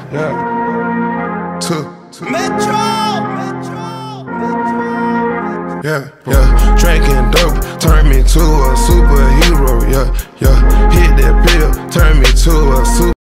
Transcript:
yeah. Metro. Yeah. Drinking dope turned me to a superhero. Yeah. Hit that pill, turned me to a super.